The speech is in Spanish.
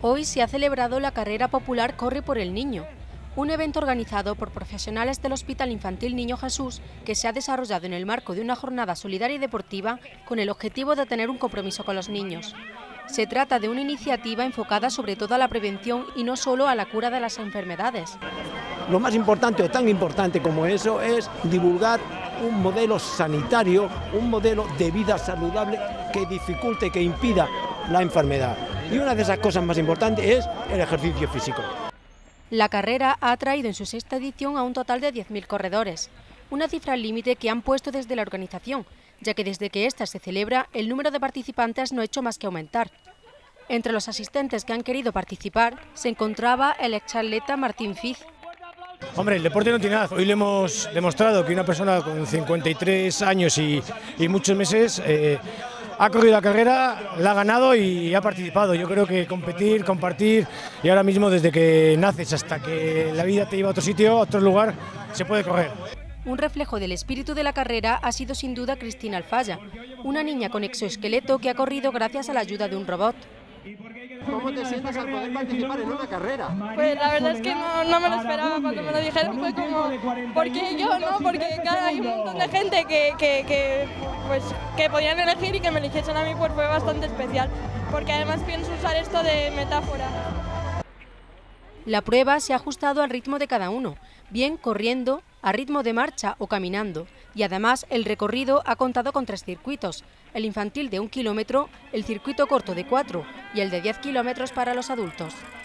Hoy se ha celebrado la carrera popular Corre por el Niño, un evento organizado por profesionales del Hospital Infantil Niño Jesús que se ha desarrollado en el marco de una jornada solidaria y deportiva con el objetivo de tener un compromiso con los niños. Se trata de una iniciativa enfocada sobre todo a la prevención y no solo a la cura de las enfermedades. Lo más importante o tan importante como eso es divulgar un modelo sanitario, un modelo de vida saludable que dificulte, que impida la enfermedad. Y una de esas cosas más importantes es el ejercicio físico. La carrera ha atraído en su sexta edición a un total de 10.000 corredores, una cifra límite que han puesto desde la organización, ya que desde que ésta se celebra el número de participantes no ha hecho más que aumentar. Entre los asistentes que han querido participar se encontraba el exatleta Martín Fiz. Hombre, el deporte no tiene nada. Hoy le hemos demostrado que una persona con 53 años y muchos meses ha corrido la carrera, la ha ganado y ha participado. Yo creo que competir, compartir y ahora mismo desde que naces hasta que la vida te lleva a otro sitio, a otro lugar, se puede correr. Un reflejo del espíritu de la carrera ha sido sin duda Cristina Alfaya, una niña con exoesqueleto que ha corrido gracias a la ayuda de un robot. ¿Cómo te sientes al poder participar en una carrera? Pues la verdad es que no me lo esperaba. Cuando me lo dijeron fue como, ¿por qué yo? No, porque claro, hay un montón de gente que podían elegir y que me eligiesen a mí, pues fue bastante especial, porque además pienso usar esto de metáfora. La prueba se ha ajustado al ritmo de cada uno, bien corriendo, a ritmo de marcha o caminando, y además el recorrido ha contado con 3 circuitos, el infantil de 1 kilómetro, el circuito corto de 4 y el de 10 kilómetros para los adultos.